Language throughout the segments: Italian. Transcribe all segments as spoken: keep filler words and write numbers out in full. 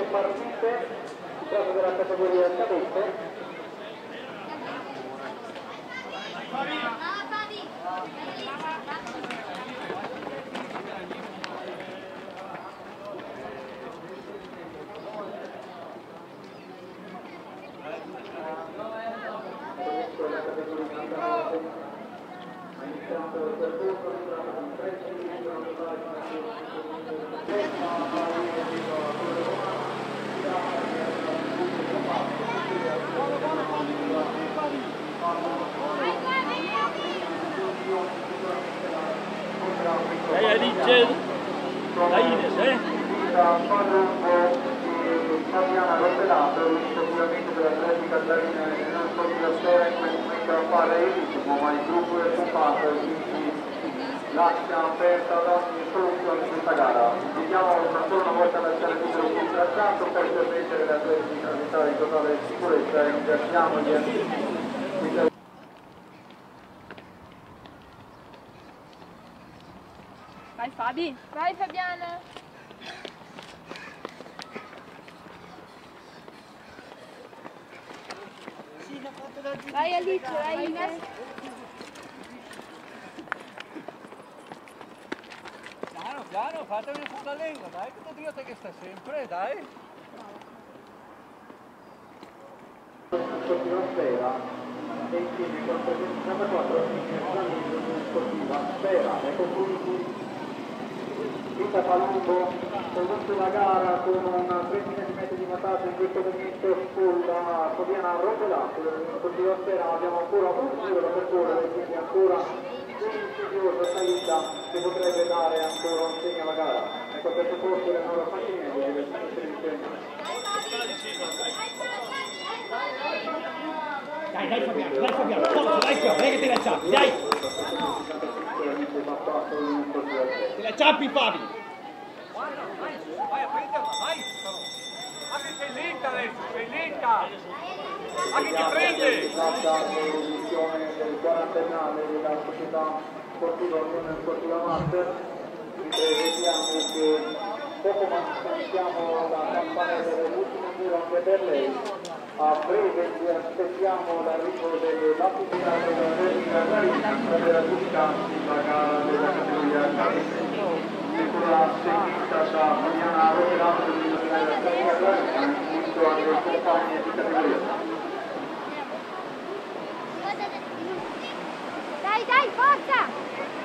partite, si tratta della categoria cadette. Lei Alice, la Ines, eh? Fabiana Rottelato, sicuramente dell'Atletica Tarina non so di la sera in questo momento a fare il ritmo, ma il gruppo è occupato e quindi lascia aperta ad ogni soluzione in questa gara. Vediamo ancora una volta lasciare tutto il tracciato per permettere alle atleti di transitare in totale sicurezza e ringraziamo gli amici. Vai Fabi! Vai Fabiana! Vai Alice, vai Ines! Piano, piano, fatemi su la lingua, dai, che tu dite che sta sempre, dai! Sportiva Sfera e insieme con trecentosettantaquattro sportiva Sfera e conclusi Vita Palumbo conduce la gara con un trenta centimetri di vantaggio in questo momento sulla Fabiana Rottelato della sportiva Sfera. Abbiamo ancora un giro da percorrere, quindi ancora un'insidiosa salita che potrebbe dare ancora un segno alla gara. Ecco, per percorso le nuove facimenti deve essere. Dai, dai Fabiano, dai Fabiano, forza, dai qua, dai che te la ciappi, dai! Te la ciappi Fabi! Vai, vai, prenderla, vai! Ma che sei lenta adesso, sei lenta! Ma che ti prende! Stata l'edizione del quarantennale della società sportiva Unione Sportiva Master. Vediamo che poco manchiamo la campanella dell'ultimo giro anche per lei. A breve ci aspettiamo l'arrivo delle batteria della Vertica Marina per aggiudicarsi la gara della categoria cadette. Piccola seguita da Fabiana Rottelato della Vertica Marina, insieme alle compagne di categoria. Dai, dai, forza!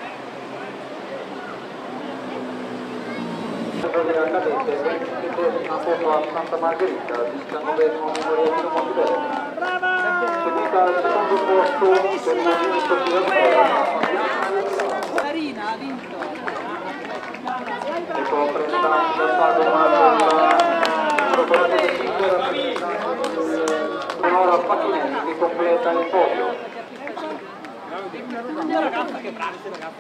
Della cadette che torna poco a Santa Margherita, diciannovesimo memoriale Montebello. Seguita al secondo posto per l'Unione Sportiva Sfera. Marina ha vinto. Ecco, presentando da Salvo Marco numero quarantacinque, Leonora Facchinetti che completa il podio. Una ragazza che brava,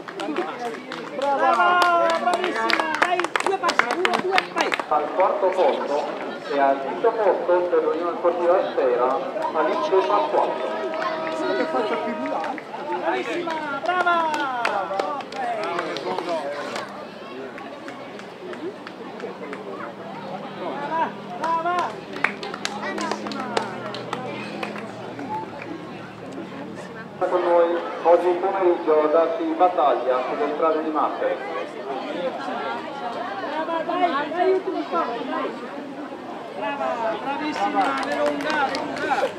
brava, bravissima, dai, due passi, uno, due, vai. Al quarto posto e al quinto posto per l'Unione Sportiva Sfera Alice Pasquale. Che faccia più bravissima, brava! Brava, brava! Con noi oggi pomeriggio a darsi battaglia sulle strade di Marte. Brava, dai, dai, ultimo spazio, dai! Brava, bravissima, le lunga, le lunga!